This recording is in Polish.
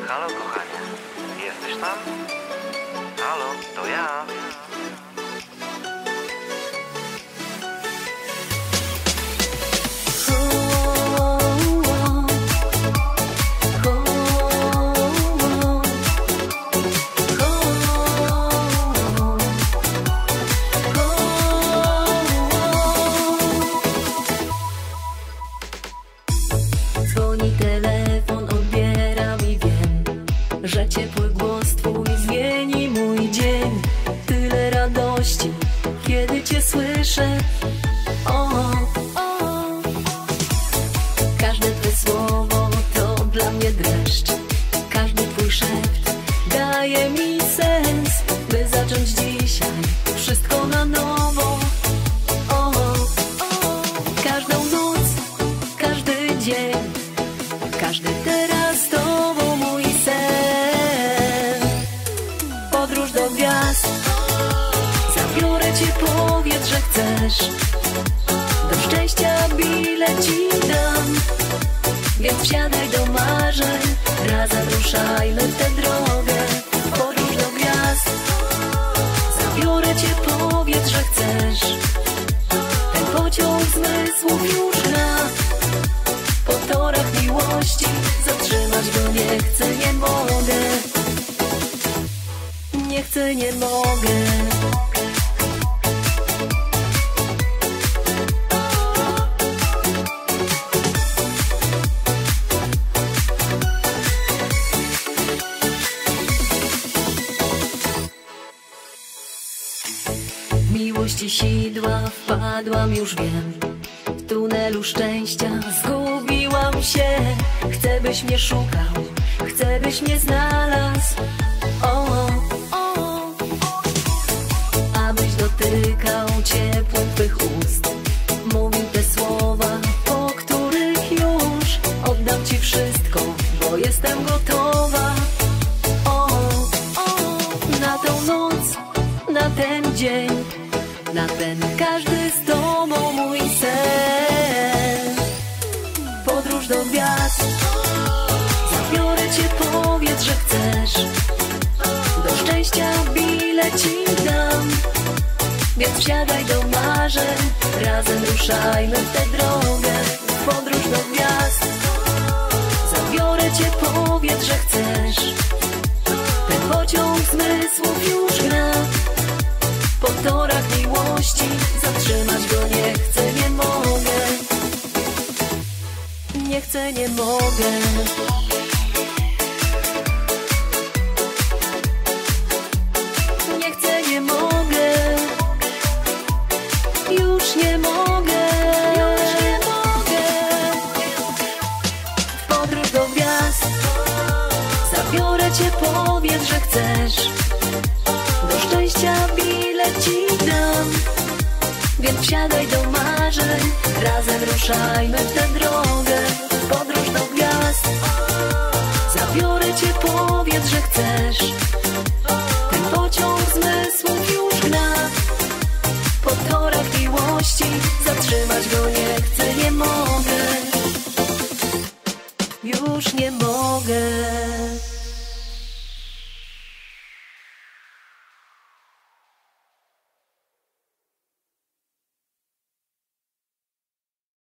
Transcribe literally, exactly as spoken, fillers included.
Halo, kochanie. Jesteś tam? Halo, to ja. Dzwoni telefon, odbieram i wiem, że ciepły głos twój zmieni mój dzień. Tyle radości, kiedy cię słyszę. O, o. Każde twoje słowo to dla mnie dreszcz. Każdy twój szept daje mi sens, by zacząć dzisiaj wszystko na nowo. O, o. Każdą noc, każdy dzień, każdy teraz z tobą mój sen. Podróż do gwiazd, zabiorę cię, powiedz, że chcesz. Do szczęścia bilet ci dam, więc wsiadaj do marzeń, razem ruszajmy w tę drogę. Podróż do gwiazd, zabiorę cię, powiedz, że chcesz. Ten pociąg zmysłów już gra po torach miłości, zatrzymać go nie chcę, nie mogę. Nie chcę, nie mogę. Miłości sidła wpadłam, już wiem. W tunelu szczęścia zgubiłam się. Chcę, byś mnie szukał, chcę, byś mnie znalazł. O, o, abyś dotykał ciepło twych ust, mówił te słowa, po których już oddam ci wszystko, bo jestem gotowa. O, o, na tą noc, na ten dzień, na ten każdy z tobą mój sen. Podróż do gwiazd, zabiorę cię, powiedz, że chcesz. Do szczęścia bilet ci dam, więc wsiadaj do marzeń, razem ruszajmy w tę drogę. Podróż do gwiazd, zabiorę cię, powiedz, że chcesz. Ten pociąg zmysłów już gra po torach miłości, zatrzymać go nie chcę, nie mogę. Nie chcę, nie mogę. Nie chcę, nie mogę. Już nie mogę. Już nie mogę. Podróż do gwiazd, zabiorę cię, powiedz, że chcesz. Do szczęścia bilet ci dam, więc wsiadaj do marzeń, razem ruszajmy w tę drogę.